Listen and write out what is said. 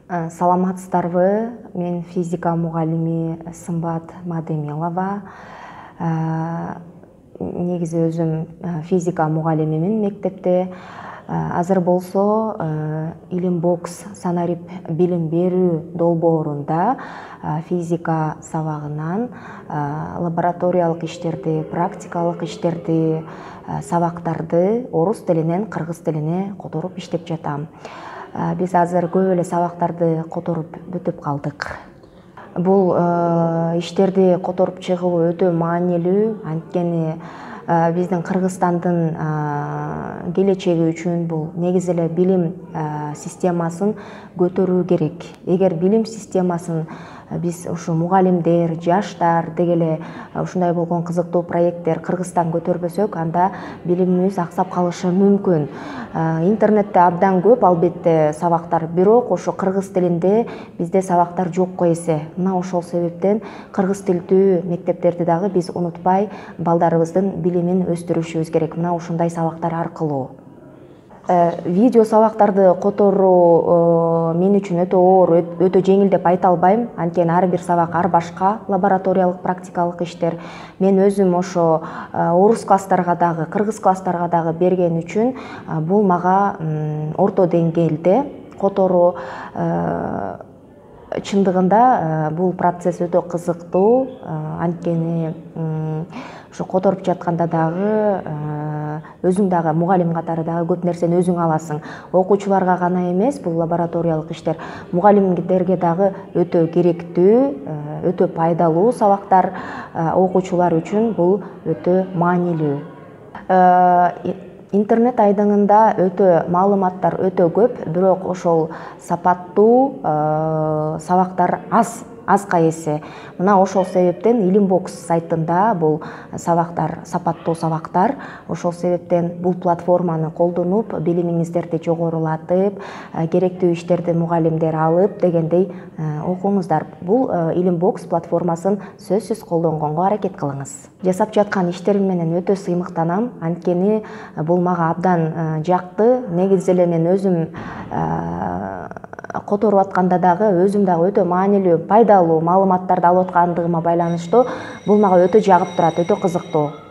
Саламатсыздарбы? Мен физика мугалими Сымбат Мадемилова. Негизи өзүм физика мугалимимин мектепте. Азыр болсо Илим бокс санарип билим берүү долбоорунда физика сабагынан лабораториялык иштерди, практикалык иштерди, сабактарды орус тилинен кыргыз тилине которуп иштеп жатам. Биз азыр көп эле сабактарды которуп бүтүп калдык. Бул иштерди которуп чыгуу өтө маанилүү, анткени биздин Кыргызстандын келечеги үчүн бул негизи эле билим системасын көтөрүү керек. Эгер билим системасын биз ушу мугалимдер, жаштар дегеле ушундай болгон кызыктуу проекттер Кыргызстан көтөрбөсөк, анда билимибиз аксап калышы мүмкүн. Интернетте абдан көп албетте сабактар, бирок ошо кыргыз тилинде бизде сабактар жок эсе. Мына ошол себептен кыргыз тилдүү мектептерди дагы биз унутпай балдарыбыздын билимин өстүрүшүбүз керек. Мына ушундай сабактар аркылуу. Видео сабактарды которуу мен үчүн өтө оор, өтө жеңил деп айта албайм. Анткени ар бир сабак ар башка, лабораториялык, практикалык иштер. Мен өзүм ошо орус класстарга дагы, кыргыз класстарга дагы берген үчүн бул мага орто деңгээлде которуу. Чындыгында бул процесс өтө кызыктуу, анткени ошо которуп жатканда дагы өзүң дагы мугалим катары дагы көп нерсени өзүң аласың. Окуучуларга гана эмес, бул лабораториялык иштер мугалимдерге дагы өтө керектүү, өтө пайдалуу сабактар. Окуучулар үчүн бул өтө маанилүү. Интернет айдыңында өтө маалыматтар өтө көп, бирок ошол сапаттуу сабактар азга эсе. Мына ошол себептен Илим бокс сайтында бул сабактар, сапаттуу сабактар. Ошол себептен бул платформаны колдонуп, билимиңиздерди жогорулатып, керектүү иштерди мугалимдер алып дегендей окуңуздар. Бул Илим бокс платформасын сөзсүз колдонгонго аракет кылыңыз. Жасап жаткан иштерим менен өтө сыймыктанам, анткени бул мага абдан жакты. Негизи эле мен өзүм которуп атканда дагы өзүм дагы өтө маанилүү, пайдалуу маалыматтарды алып аткандыгыма байланыштуу бул мага өтө жагып турат, өтө кызыктуу.